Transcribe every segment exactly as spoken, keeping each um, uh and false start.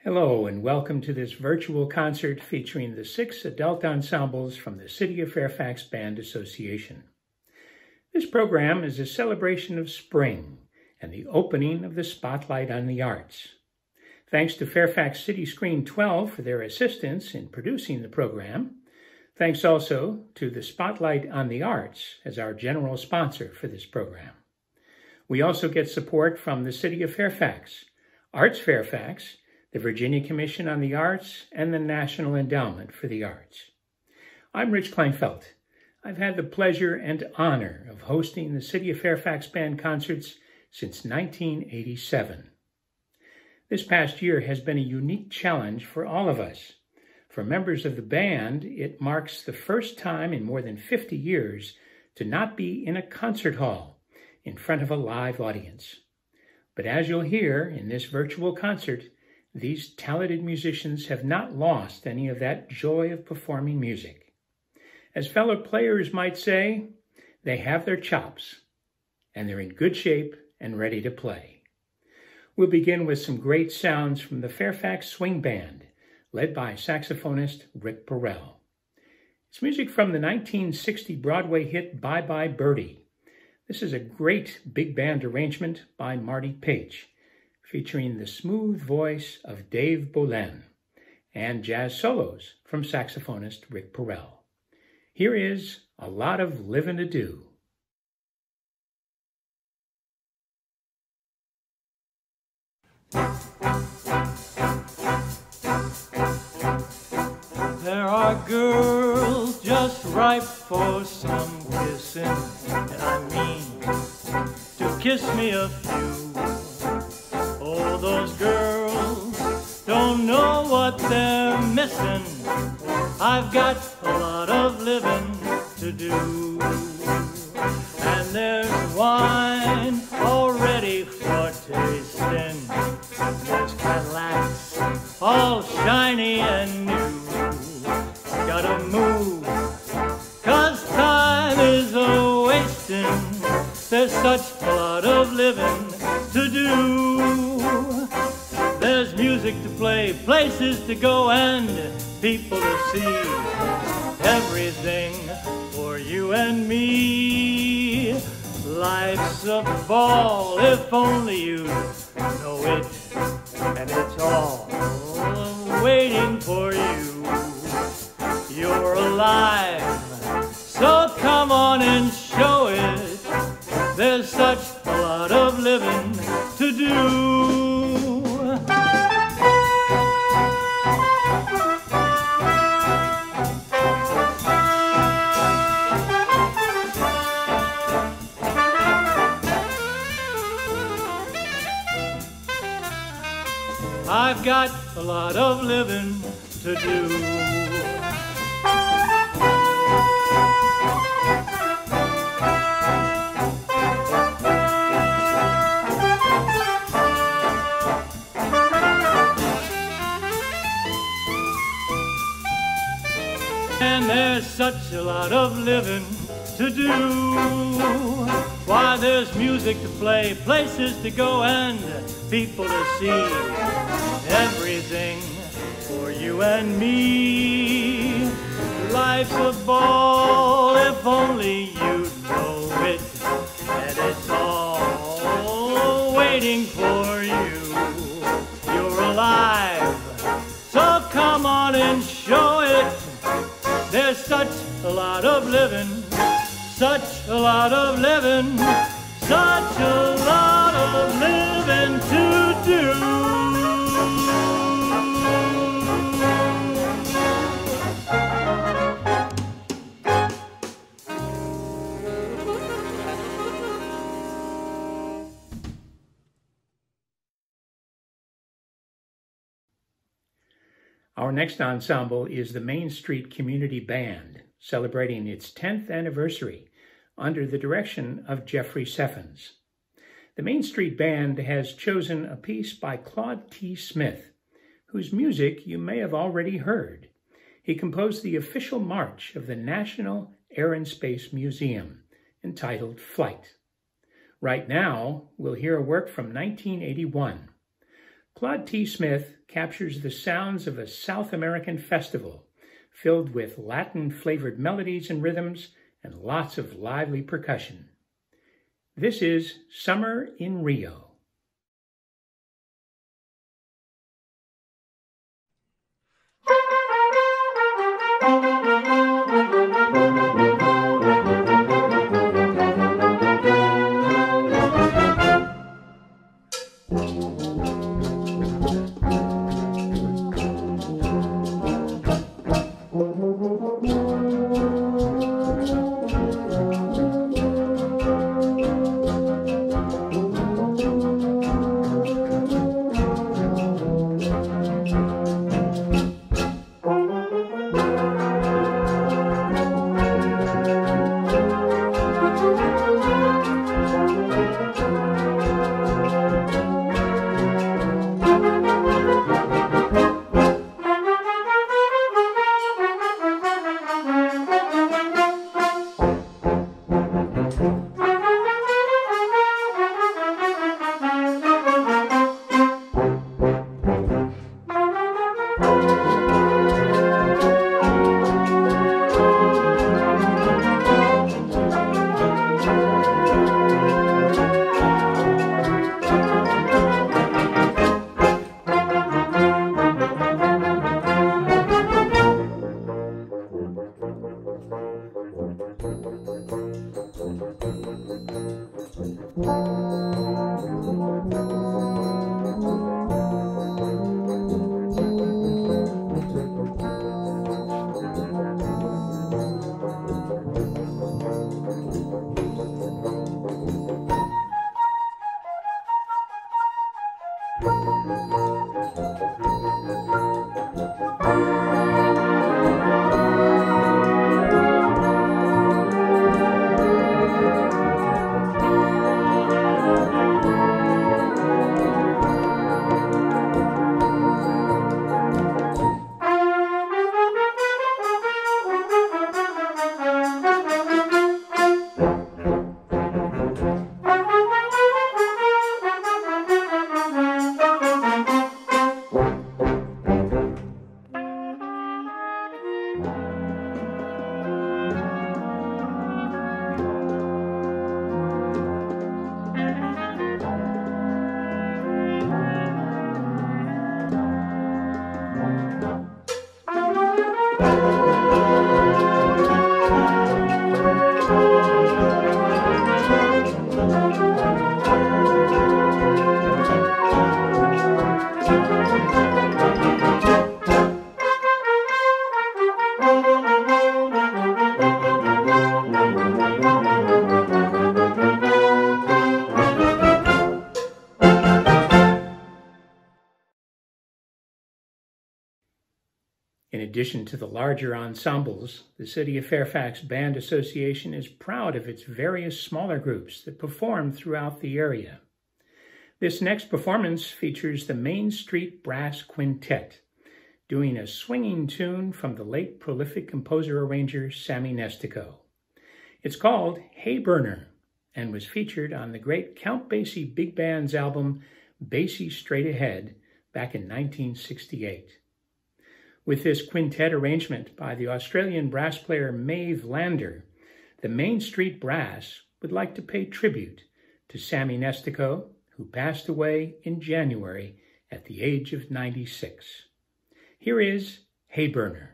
Hello and welcome to this virtual concert featuring the six adult ensembles from the City of Fairfax Band Association. This program is a celebration of spring and the opening of the Spotlight on the Arts. Thanks to Fairfax City Screen twelve for their assistance in producing the program. Thanks also to the Spotlight on the Arts as our general sponsor for this program. We also get support from the City of Fairfax, Arts Fairfax, the Virginia Commission on the Arts, and the National Endowment for the Arts. I'm Rich Kleinfeld. I've had the pleasure and honor of hosting the City of Fairfax Band concerts since nineteen eighty-seven. This past year has been a unique challenge for all of us. For members of the band, it marks the first time in more than fifty years to not be in a concert hall in front of a live audience. But as you'll hear in this virtual concert, these talented musicians have not lost any of that joy of performing music. As fellow players might say, they have their chops, and they're in good shape and ready to play. We'll begin with some great sounds from the Fairfax Swing Band, led by saxophonist Rick Burrell. It's music from the nineteen sixty Broadway hit Bye Bye Birdie. This is a great big band arrangement by Marty Page, featuring the smooth voice of Dave Bolen and jazz solos from saxophonist Rick Burrell. Here is A Lot of Livin' to Do. There are girls just ripe for some kissing, and I mean to kiss me a few. Oh, those girls don't know what they're missing. I've got a lot of living to do. And there's wine all ready for tasting. There's Cadillacs all shiny and new. Gotta move, 'cause time is a-wasting. There's such a lot of living to do. There's music to play, places to go, and people to see. Everything for you and me. Life's a ball if only you know it, and it's all waiting for you. You're alive, so come on and show it. There's such a lot of living to do. I've got a lot of living to do. And there's such a lot of living to do. Why, there's music to play, places to go, and people to see. Everything for you and me. Life's a ball if only you know it, and it's all waiting for you. You're alive, so come on and show it. There's such a lot of living, such a lot of living, such a lot of living to do. Our next ensemble is the Main Street Community Band, celebrating its tenth anniversary under the direction of Jeffrey Seffens. The Main Street Band has chosen a piece by Claude T. Smith, whose music you may have already heard. He composed the official march of the National Air and Space Museum, entitled Flight. Right now, we'll hear a work from nineteen eighty-one. Claude T. Smith captures the sounds of a South American festival filled with Latin-flavored melodies and rhythms and lots of lively percussion. This is Summer in Rio. In addition to the larger ensembles, the City of Fairfax Band Association is proud of its various smaller groups that perform throughout the area. This next performance features the Main Street Brass Quintet, doing a swinging tune from the late prolific composer-arranger Sammy Nestico. It's called Hey Burner and was featured on the great Count Basie Big Band's album Basie Straight Ahead back in nineteen sixty-eight. With this quintet arrangement by the Australian brass player Maeve Lander, the Main Street Brass would like to pay tribute to Sammy Nestico, who passed away in January at the age of ninety-six. Here is Hey Burner.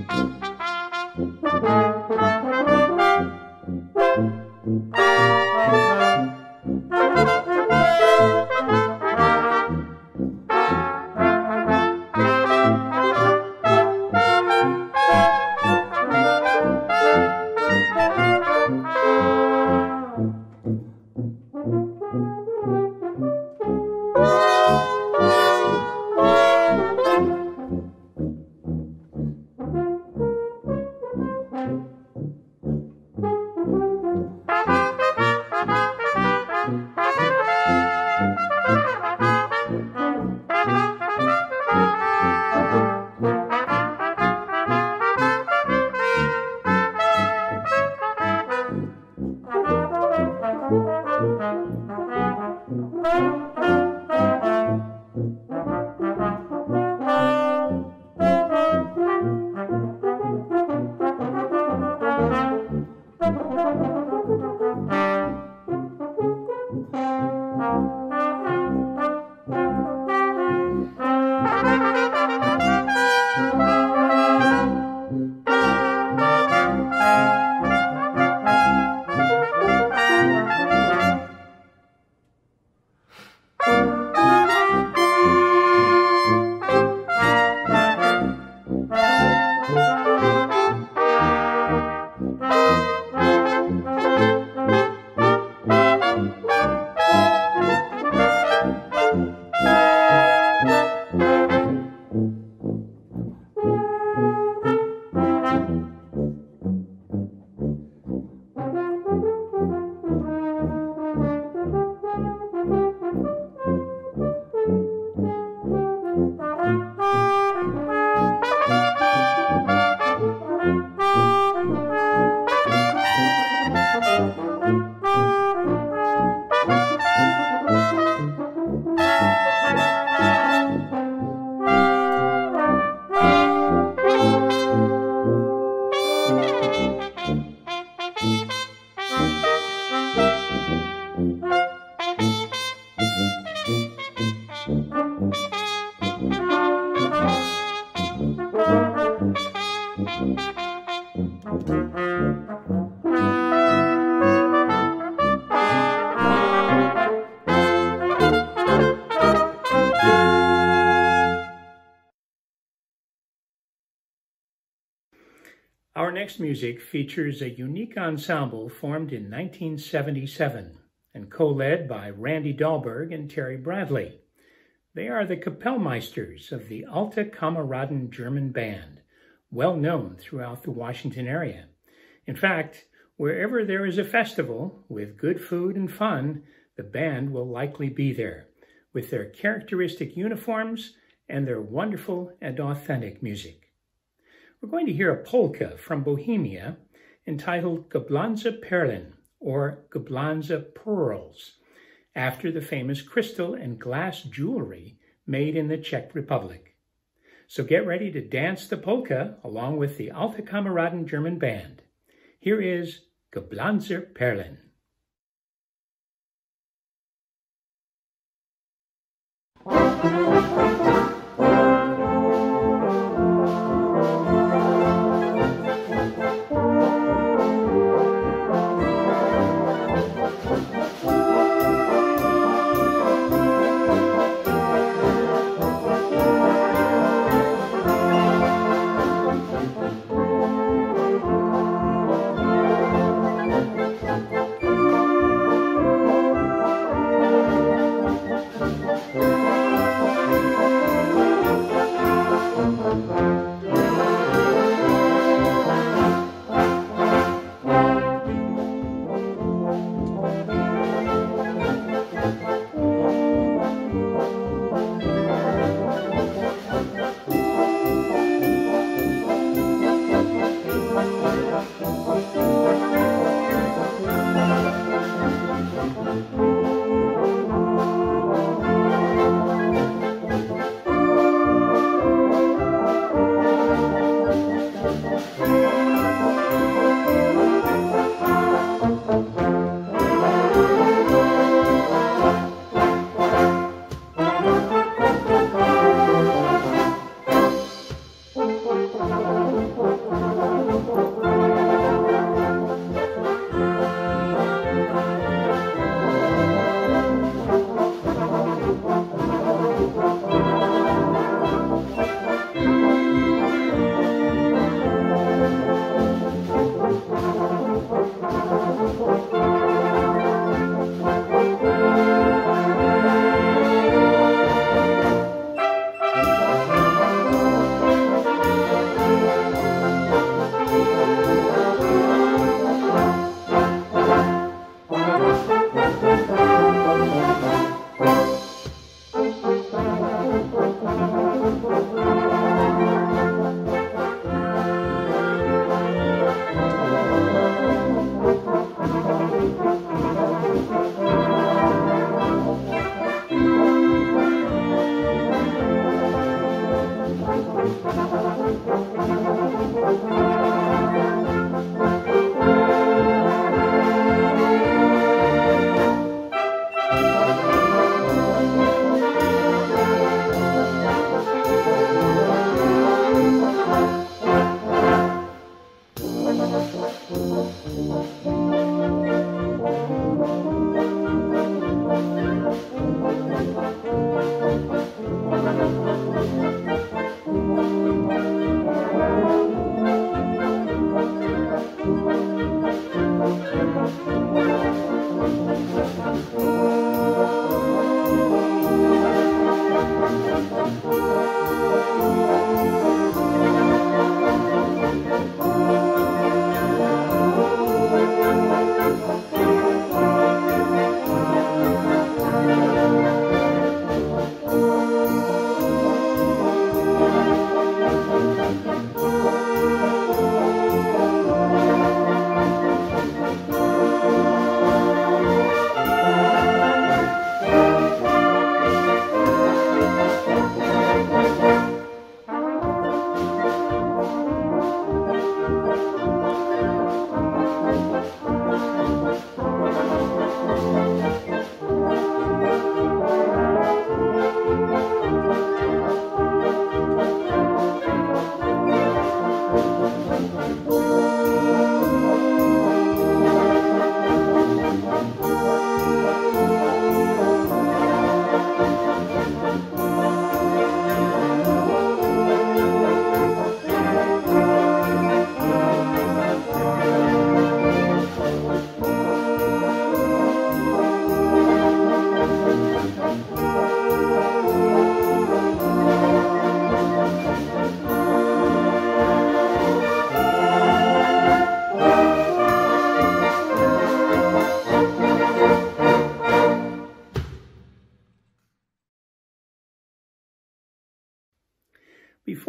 Our next music features a unique ensemble formed in nineteen seventy-seven and co-led by Randy Dahlberg and Terry Bradley. They are the Kapellmeisters of the Alte Kameraden German Band, well known throughout the Washington area. In fact, wherever there is a festival with good food and fun, the band will likely be there, with their characteristic uniforms and their wonderful and authentic music. We're going to hear a polka from Bohemia entitled Geblanze Perlen, or Geblanze Pearls, after the famous crystal and glass jewelry made in the Czech Republic. So get ready to dance the polka along with the Alte Kameraden German Band. Here is Geblanze Perlen.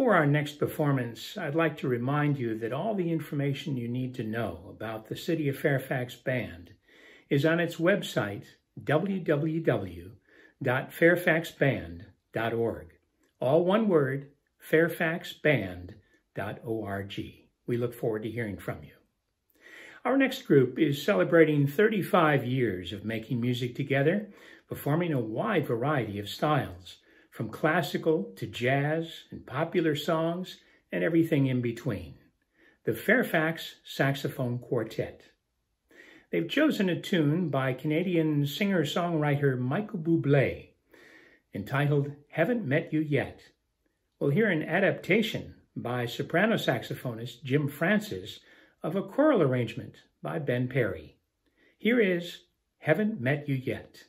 Before our next performance, I'd like to remind you that all the information you need to know about the City of Fairfax Band is on its website, w w w dot fairfax band dot org. All one word, fairfax band dot org. We look forward to hearing from you. Our next group is celebrating thirty-five years of making music together, performing a wide variety of styles, from classical to jazz and popular songs and everything in between. The Fairfax Saxophone Quartet. They've chosen a tune by Canadian singer-songwriter Michael Bublé, entitled Haven't Met You Yet. We'll hear an adaptation by soprano saxophonist Jim Francis of a choral arrangement by Ben Perry. Here is Haven't Met You Yet.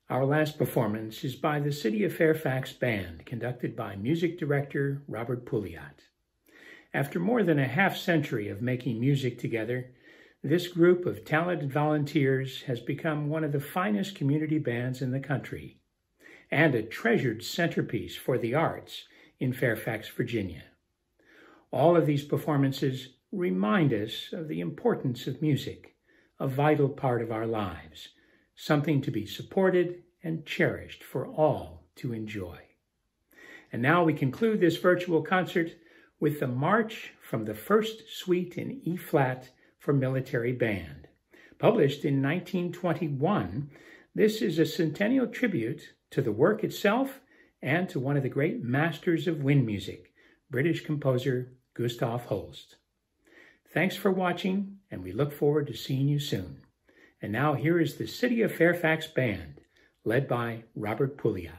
Our last performance is by the City of Fairfax Band, conducted by music director Robert Pouliot. After more than a half century of making music together, this group of talented volunteers has become one of the finest community bands in the country and a treasured centerpiece for the arts in Fairfax, Virginia. All of these performances remind us of the importance of music, a vital part of our lives, something to be supported and cherished for all to enjoy. And now we conclude this virtual concert with the March from the First Suite in E-flat for Military Band. Published in nineteen twenty-one, this is a centennial tribute to the work itself and to one of the great masters of wind music, British composer Gustav Holst. Thanks for watching, and we look forward to seeing you soon. And now here is the City of Fairfax Band, led by Robert Pouliot.